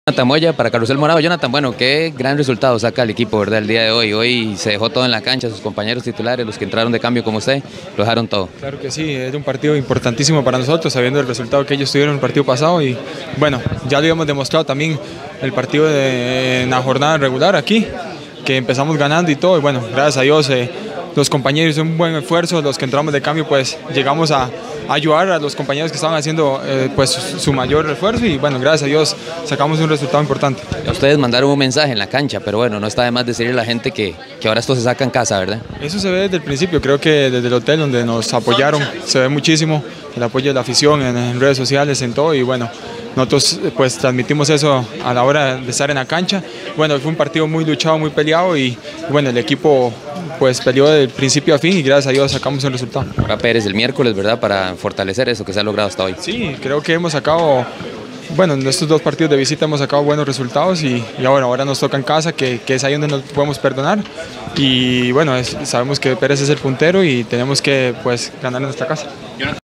Jonathan Moya para Carrusel Morado. Jonathan, bueno, qué gran resultado saca el equipo, ¿verdad? El día de hoy. Hoy se dejó todo en la cancha, sus compañeros titulares, los que entraron de cambio como usted, lo dejaron todo. Claro que sí, era un partido importantísimo para nosotros, sabiendo el resultado que ellos tuvieron en el partido pasado y bueno, ya lo habíamos demostrado también el partido en la jornada regular aquí, que empezamos ganando y todo y bueno, gracias a Dios los compañeros hicieron un buen esfuerzo, los que entramos de cambio pues llegamos a ayudar a los compañeros que estaban haciendo pues su mayor esfuerzo y bueno, gracias a Dios sacamos un resultado importante. Ustedes mandaron un mensaje en la cancha, pero bueno, no está de más decirle a la gente que ahora esto se saca en casa, ¿verdad? Eso se ve desde el principio, creo que desde el hotel donde nos apoyaron se ve muchísimo el apoyo de la afición en redes sociales, en todo y bueno, nosotros pues transmitimos eso a la hora de estar en la cancha. Bueno, fue un partido muy luchado, muy peleado y bueno, el equipo pues peleó del principio a fin y gracias a Dios sacamos el resultado. Ahora Pérez el miércoles, ¿verdad? Para fortalecer eso que se ha logrado hasta hoy. Sí, creo que hemos sacado, bueno, en estos dos partidos de visita hemos sacado buenos resultados y bueno, ahora nos toca en casa, que es ahí donde nos podemos perdonar y bueno, sabemos que Pérez es el puntero y tenemos que pues ganar en nuestra casa.